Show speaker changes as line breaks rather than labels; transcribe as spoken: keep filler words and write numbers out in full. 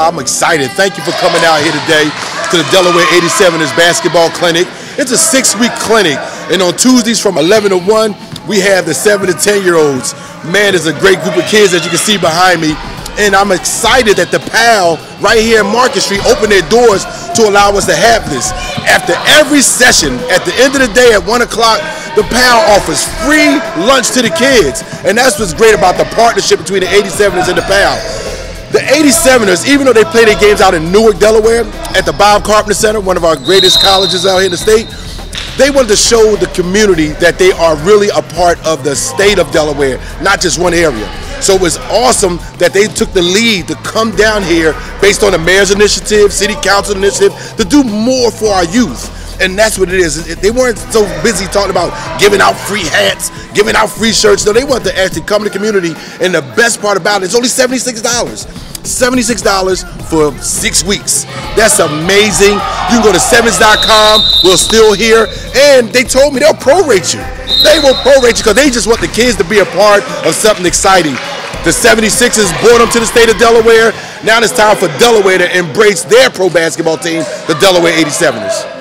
I'm excited. Thank you for coming out here today to the Delaware eighty-seveners basketball clinic. It's a six-week clinic, and on Tuesdays from eleven to one, we have the seven to ten year olds. Man, it's a great group of kids that you can see behind me. And I'm excited that the P A L right here in Market Street opened their doors to allow us to have this. After every session, at the end of the day at one o'clock, the P A L offers free lunch to the kids. And that's what's great about the partnership between the eighty-seveners and the P A L. The eighty-seveners, even though they play their games out in Newark, Delaware, at the Bob Carpenter Center, one of our greatest colleges out here in the state, they wanted to show the community that they are really a part of the state of Delaware, not just one area. So it was awesome that they took the lead to come down here based on the mayor's initiative, city council initiative, to do more for our youth. And that's what it is. They weren't so busy talking about giving out free hats, giving out free shirts. No, they wanted to actually come to the community. And the best part about it, it's only seventy-six dollars. seventy-six dollars for six weeks. That's amazing. You can go to sevens dot com. We're still here. And they told me they'll prorate you. They will prorate you because they just want the kids to be a part of something exciting. The seventy-sixers brought them to the state of Delaware. Now it's time for Delaware to embrace their pro basketball team, the Delaware eighty-seveners.